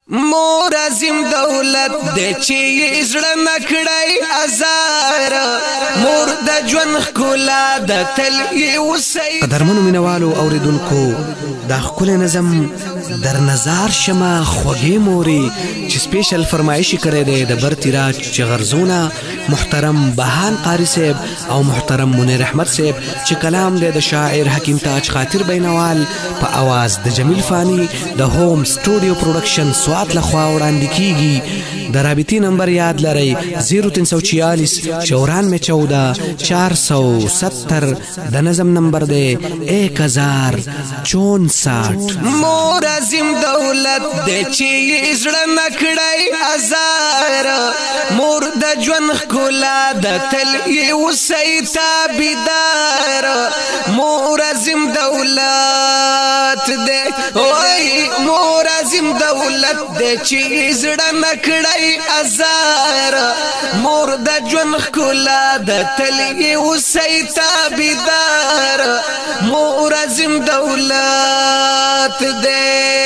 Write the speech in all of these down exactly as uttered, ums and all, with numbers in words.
مور عظیم دولت دے چی زړه نکړای ازار مور د ژوند ښکلا د تل یوسي قدرمنو مینوالو اوریدونکو دا ښکلی نظم در نظار شمه خوږې مورې چې سپیشل فرمایشي کړی دی د برتراج چغرزونه محترم بهان قاری صاحب او محترم منیر احمد صاحب چې کلام دی د شاعر حکیم تاج خاطر بینوال په اواز د جمیل فانی د هوم سټوډیو پروډکشن سوات لخوا وړاندې کیږي د رابطې نمبر یاد لرئ زیرو تین سو چھیالیس چورانوے چودہ چار سو ستر د نظم نمبر دی ایک ہزار چونسٹھ مور عظیم دولت دے چی زړه نکړای ازار مور د ژوند ښکلا د تل یوسي تابعدار مور عظیم دولت دے وای مور عظیم دولت دے چی زړه نکړای ازار مور د ژوند ښکلا د تل یوسي تابعدار مور عظیم دولت دے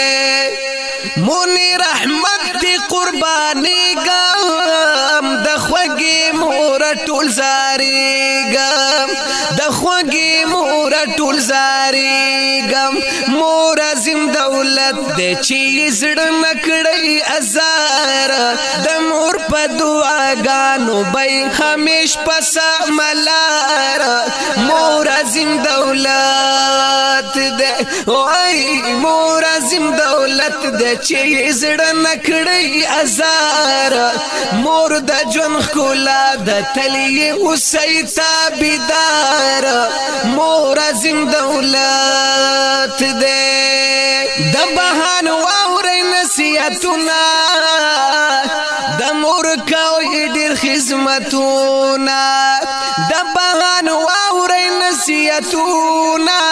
منیر احمد دی قربانی گام د خوږی مور ټول زاری گام د خوږی مور ټول زاری گام مور عظیم دولت د چی زړه نکړی ازار د مور په دعاګانو بای همیش پس ملار مور عظیم دولت د وای مور عظیم دولت د چی زړه نکړی ازار مور د ژوند ښکلا د تلی اوسئ تابعدار مور عظیم دولت دی د بهان واورئ نصیحتونه د مور کوئ ډېر خدمتونه د بهان واورئ نصیحتونه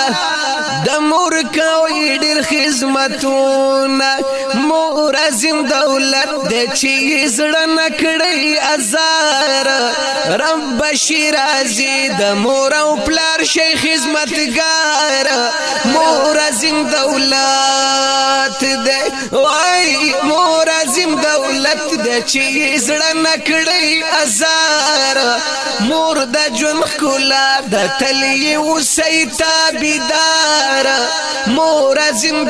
د مور کوي ډېر خدمتونه مور عظیم دولت د چی زړه نکړی ازار رب شیرازي د مور او پلار شي خدمتګار مور عظیم دولت د وای مور عظیم دولت د چی زړه نکړی ازار مور د ژوند ښکلا د تل یوسي تابعدار مور عظیم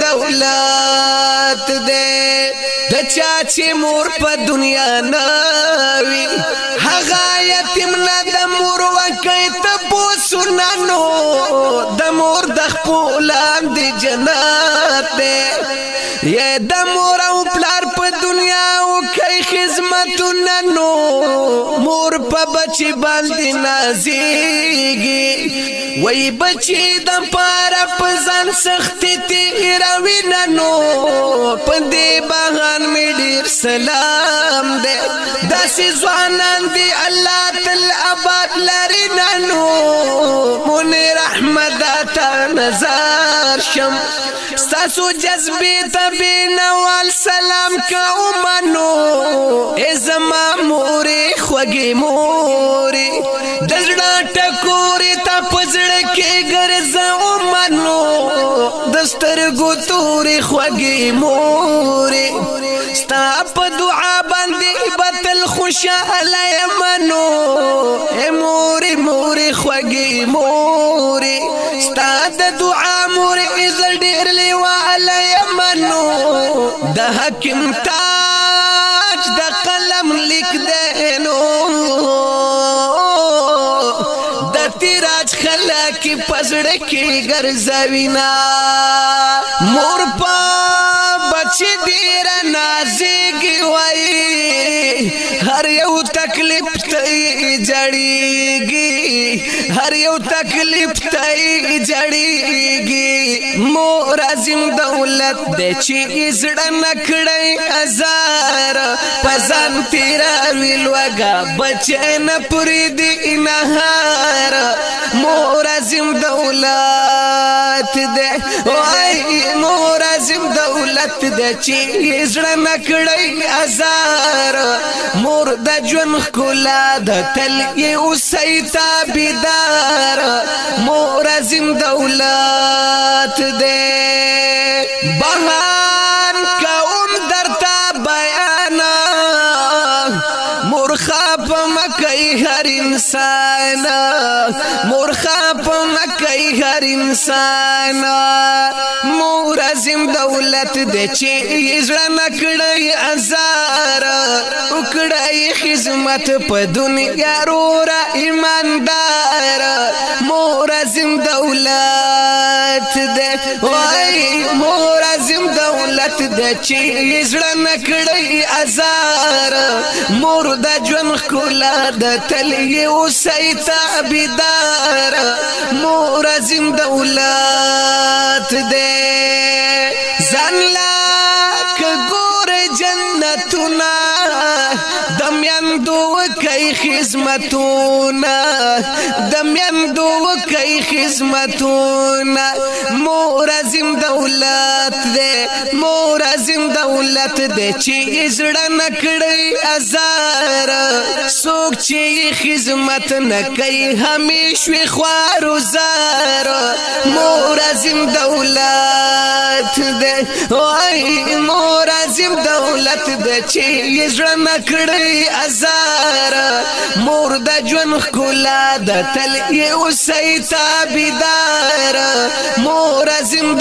دولت دے د چا چې مور په دنیا ناوي هغه یتیم نه د مور وکي تپوسونه نو د مور د خپل د جنت دی یا د مور او پلار په دنیا وکي خدمتونه نو مور په بچي باندې نازيږي وای بچی د پاره پزان سختی تیروی ننو پندی بغان می ډیر سلام دے داسی زوانان دی اللہ تل آباد لری ننو منیر احمد تا نظر شم ستاسو جذبی تبی نوال سلام کا امنو ازما موری خوگی موری دزڑا ٹکوری تا پزڑ کے گرزاو منو دسترگو توری خوگی موری ستا پا دعا باندی بطل خوشحالی منو اے موری موری خوگی موری ستا دا دعا موری ازل دیر لیوالی منو دا حکم تاج دا قلم لک دینو خلکی پزړکی ګرځوینا مور په بچی ډیر نازیږي وای هر یو تکلیف ته جړیږي هر یو تکلیف ته جړیږي مور عظیم دولت د چی زړه نکړی ازار پزان تیرا ویل وګه بچن پوری دی نهار مور عظیم دولت دے وای مور عظیم دولت دے چی زړه نکړی ازار مور د ژوند ښکلا د تل یوسي تابعدار مور عظیم دولت دے بهان کوم در مکئی هر انسان مورخه په مکئی هر انسان مور عظیم دولت دې چې زړه نکړی ازار وکړی خدمت په دنیا رورا ایماندار مور عظیم دولت دې وای مور عظیم دولت دې چې زړه نکړی ازار مور د ژوند ښکلا د تل یو سی تابعدار مور عظیم دولت دې ځان لا ګور جنتونه د میندو کوي خدمتونه د میندو کوي خدمتونه مور عظیم دولت دې مور عظیم دولت دې چې زړه نکړی ازار څوک چې خدمت نه کوي همیش وي خوارو زار مور عظیم دولت دې وای مور عظیم دولت دې چې زړه نکړی ازار مور د ژوند ښکلا د تل یو سی تابعدار مور عظیم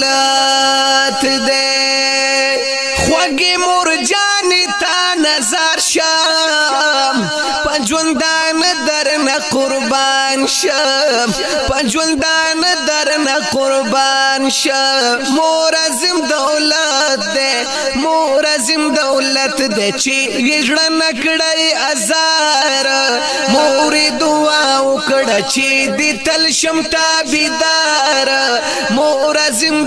دولت دې خوږې مور جانې تا نظر شم پنجوندان درنه قربان شم پنجوندان درنه قربان شم مور عظیم دولت دې مور عظیم دولت دې چې زړه نکړی ازار مور دعا وکړه چې دې تل شم تابعدار مور عظیم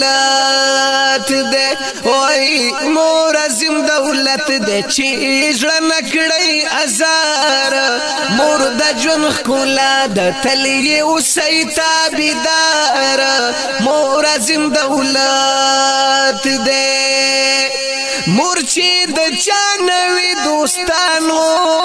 دولت دې وای مور عظیم دولت دې چې زړه نکړی ازار مور د ژوند ښکلا د تل یو سی تابعدار مور عظیم دولت دې مور چې د چا نوي دوستانو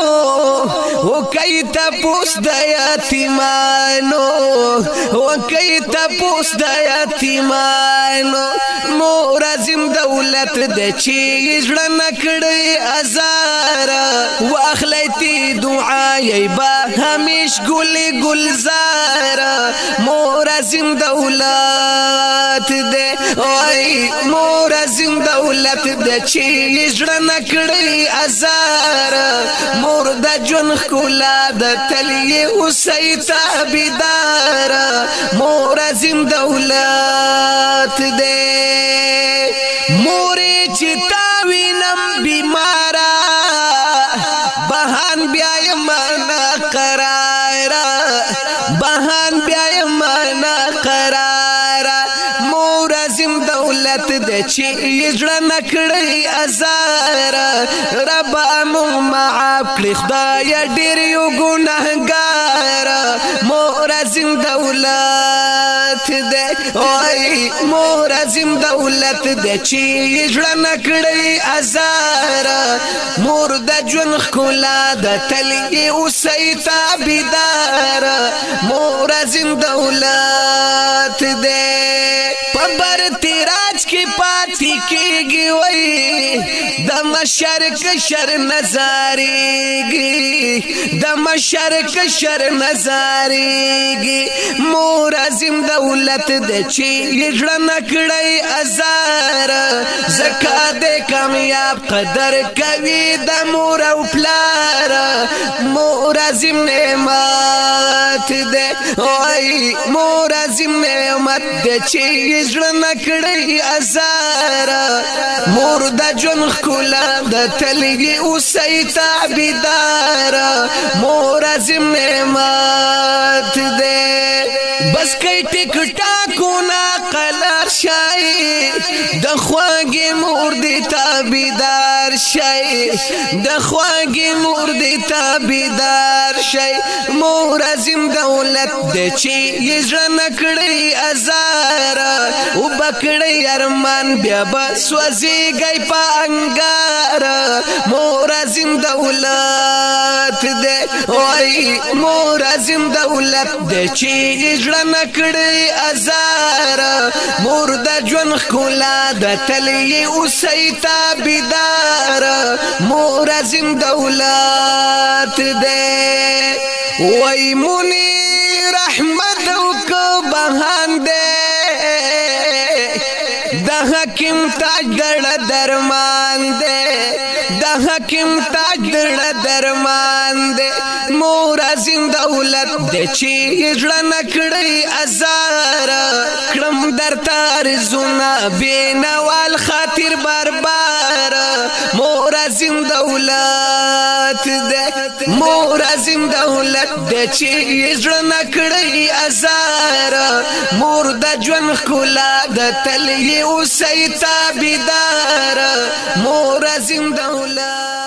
وکي تپوس د یتیمانو وکي تپوس د یتیمانو مور عظیم دولت دې چې زړه نکړی ازار واخلیتی دعای با همیش ګل ګلزار مور عظیم دولت دې وای مور عظیم دولت دې چې زړه نکړی ازار مور د ژوند ښکلا د تل یو سی تابعدار مور عظیم دولت دې مور چې تا وینم بیمارا بهان بیا یمانا قرارا بهان بیا یمانا قرارا مور عظیم دولت دې چې زړه نکړی ازار رب مو معاف کړي خدای ډېر یو ګناهګار مور عظیم دولت دې وای مور عظیم دولت دې چې زړه نکړی ازار مور د ژوند ښکلا د تل یو سی تابعدار مور عظیم دولت دې په برتی راج کې پاتې کېږي وای د مشرق شر نظارېږي د مشرق شر نظارېږي مور عظیم دولت دې چې زړه نکړی ازار زکات دې کامیاب قدر کوي د مور او پلار مور عظیم نعمت دې وای مور عظیم نعمت دې چې زړه نکړی ازار مور د ژوند ښکلا د تل یو سی تابعدار مور عظیم نعمت دې بس کای ټیک ټاکونه قلار شای د خواږې مور دې تابعدار شای د خواږې مور دې تابعدار شای مور عظیم دولت دې چې زړه نکړی ازار او بکړی ارمان بیا بس وزیږی په انګار مور عظیم دولت دې وای مور عظیم دولت دې چې زړه نکړی ازار مور د ژوند ښکلا د تل یې اوسئ تابعدار مور عظیم دولت دے وای منیر احمد او کو بهان دے د حکیم تاج دړه درمان دے د حکیم تاج دړه درمان دے مور عظیم دولت دے چې زړه نکړی ازار کړم درته رزونه بینوال خاطر بربار مور عظیم دولت دے مور عظیم دولت دے چې زړه نکړی ازار مور د ژوند ښکلا د تل یې اوسئ تابعدار مور عظیم دولت